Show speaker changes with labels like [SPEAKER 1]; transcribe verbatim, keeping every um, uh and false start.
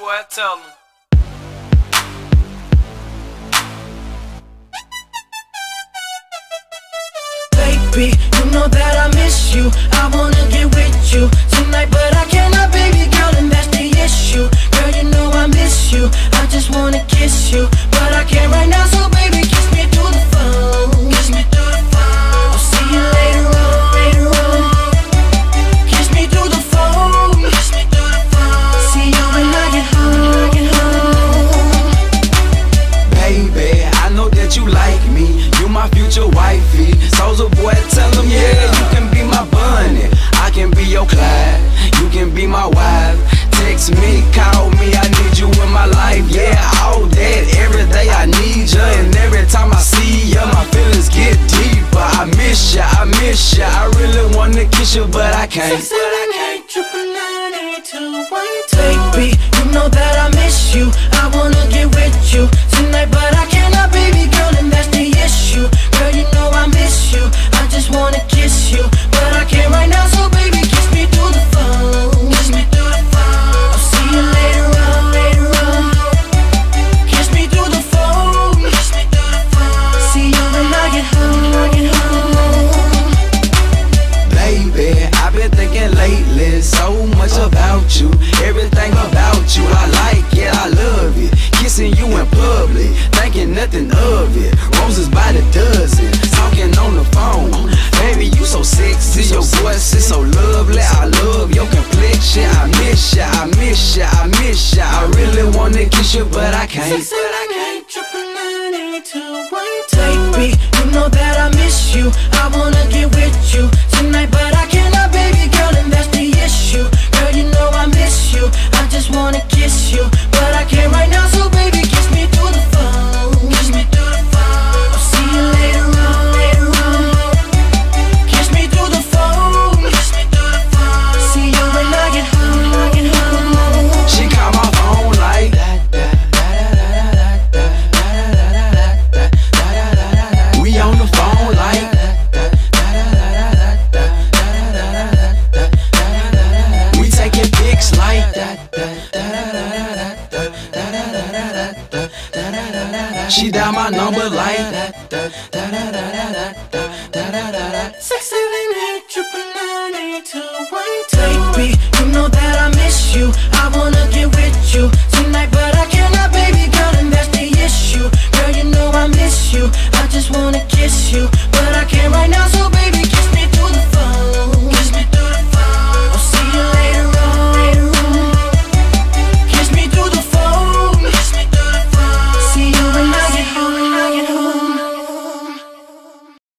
[SPEAKER 1] boy, tell him.
[SPEAKER 2] Baby, you know that I miss you. I wanna get with you tonight, but I cannot, baby girl, and that's the issue. Girl, you know I miss you. I just wanna kiss you, but I can't right now, so baby, kiss me through the phone. Kiss me through the phone. I'll see you later on, later on. Kiss me through the phone. Kiss me through the phone. See you when I get home, get home.
[SPEAKER 3] Baby, I know that you like me. You my future wifey. Soulja Boy, tell him, yeah, you can be my bunny. I can be your Clyde. You can be my wife. Text me, call me, I need you in my life. Yeah, all that, every day I need you. And every time I see you, my feelings get deeper. I miss you, I miss you. I really wanna kiss you, but I can't.
[SPEAKER 2] Six, seven, eight, triple nine, eight, two, one, two. Baby, you know that I miss you. I wanna get with you tonight, but I cannot, baby girl, and that's the issue. Girl, you know I miss you. I just wanna kiss you, but I can't right now, so baby, kiss me through the phone. Kiss me through the phone. I'll see you later on, later on. Kiss me through the phone. Kiss me through the phone. See you when I get home, get home.
[SPEAKER 3] Baby, I've been thinking lately so much about you. Everything about you, I like it, I love it. Kissing you in public, thinking nothing of it. Roses by the dozen, talking on the phone. Baby, you so sexy, your voice is so lovely. I love your complexion. I miss ya, I miss ya, I miss ya. I really wanna kiss you, but I can't.
[SPEAKER 2] Six, seven, eight, triple nine, eight, two, one, two. Baby, you know that I miss you. I wanna get with you tonight, but I cannot, baby girl, and that's the issue. Girl, you know I miss you. I just wanna kiss you, but I can't right now, so baby, kiss me through the phone. Kiss me through the phone. I'll see you later on, later on. Kiss me through the phone. Kiss me through the phone. See you when I get home, get home.
[SPEAKER 3] She call my phone like we on the phone like we taking pics like she dial my number like
[SPEAKER 2] Six, seven, eight, triple nine, eight, two, one, two.